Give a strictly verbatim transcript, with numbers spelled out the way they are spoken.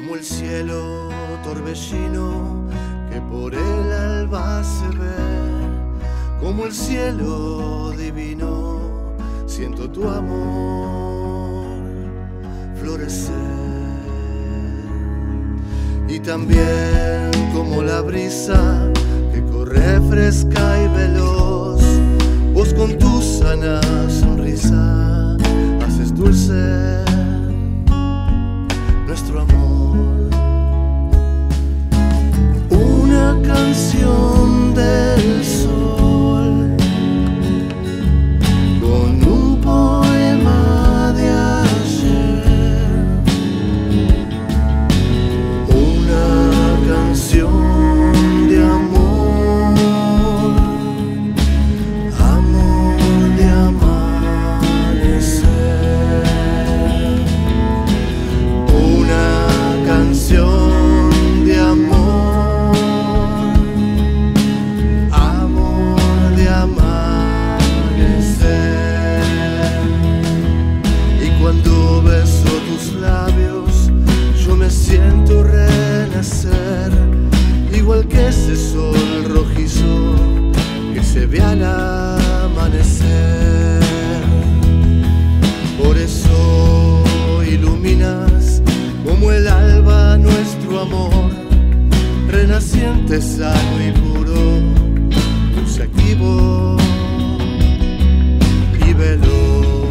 como el cielo torbellino que por el alba se ve, como el cielo divino, siento tu amor florecer. Y también como la brisa que corre fresca y veloz, vos con tu sana sonrisa haces dulce nuestro amor. Una canción del sol con un poema de ayer, una canción de amor, amor de amanecer, una canción de amor, amor de amanecer. Y cuando beso tus labios yo me siento renacer, igual que ese sol rojizo que se ve al amanecer. Por eso iluminas como el alba nuestro amor, renaciente, sano y puro, dulce, activo y veloz.